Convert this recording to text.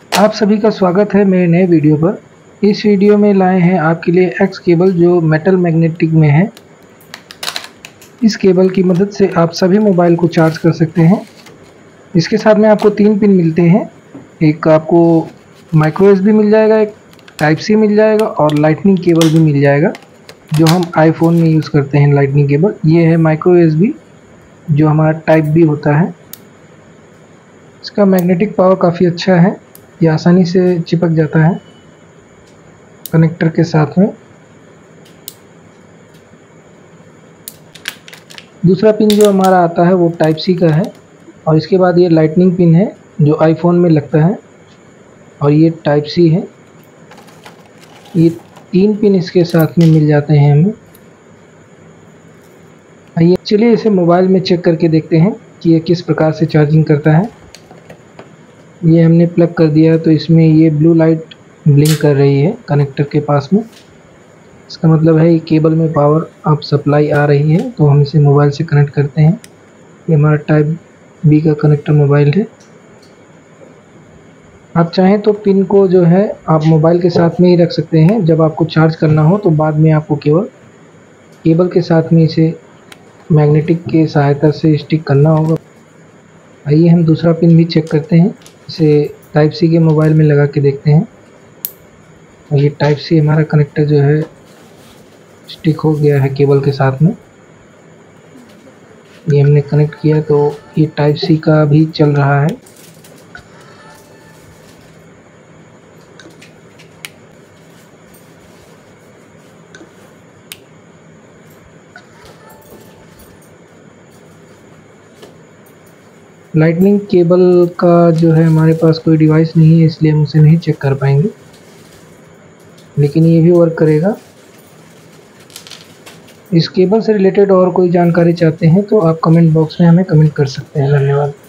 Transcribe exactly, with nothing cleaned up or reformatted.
आप सभी का स्वागत है मेरे नए वीडियो पर। इस वीडियो में लाए हैं आपके लिए एक्स केबल जो मेटल मैग्नेटिक में है। इस केबल की मदद से आप सभी मोबाइल को चार्ज कर सकते हैं। इसके साथ में आपको तीन पिन मिलते हैं। एक आपको माइक्रो एसबी मिल जाएगा, एक टाइप सी मिल जाएगा और लाइटनिंग केबल भी मिल जाएगा जो हम आईफोन में यूज़ करते हैं। लाइटनिंग केबल ये है माइक्रो एसबी जो हमारा टाइप बी होता है। इसका मैग्नेटिक पावर काफ़ी अच्छा है, ये आसानी से चिपक जाता है कनेक्टर के साथ में। दूसरा पिन जो हमारा आता है वो टाइप सी का है और इसके बाद ये लाइटनिंग पिन है जो आईफोन में लगता है और ये टाइप सी है। ये तीन पिन इसके साथ में मिल जाते हैं हमें। आइए चलिए इसे मोबाइल में चेक करके देखते हैं कि ये किस प्रकार से चार्जिंग करता है। ये हमने प्लग कर दिया है तो इसमें ये ब्लू लाइट ब्लिंक कर रही है कनेक्टर के पास में। इसका मतलब है ये केबल में पावर अब सप्लाई आ रही है, तो हम इसे मोबाइल से कनेक्ट करते हैं। ये हमारा टाइप बी का कनेक्टर मोबाइल है। आप चाहें तो पिन को जो है आप मोबाइल के साथ में ही रख सकते हैं। जब आपको चार्ज करना हो तो बाद में आपको केवल केबल के साथ में इसे मैग्नेटिक के सहायता से स्टिक करना होगा। आइए हम दूसरा पिन भी चेक करते हैं। इसे टाइप सी के मोबाइल में लगा के देखते हैं और ये टाइप सी हमारा कनेक्टर जो है स्टिक हो गया है केबल के साथ में। ये हमने कनेक्ट किया तो ये टाइप सी का भी चल रहा है। लाइटनिंग केबल का जो है हमारे पास कोई डिवाइस नहीं है, इसलिए हम उसे नहीं चेक कर पाएंगे, लेकिन ये भी वर्क करेगा। इस केबल से रिलेटेड और कोई जानकारी चाहते हैं तो आप कमेंट बॉक्स में हमें कमेंट कर सकते हैं। धन्यवाद।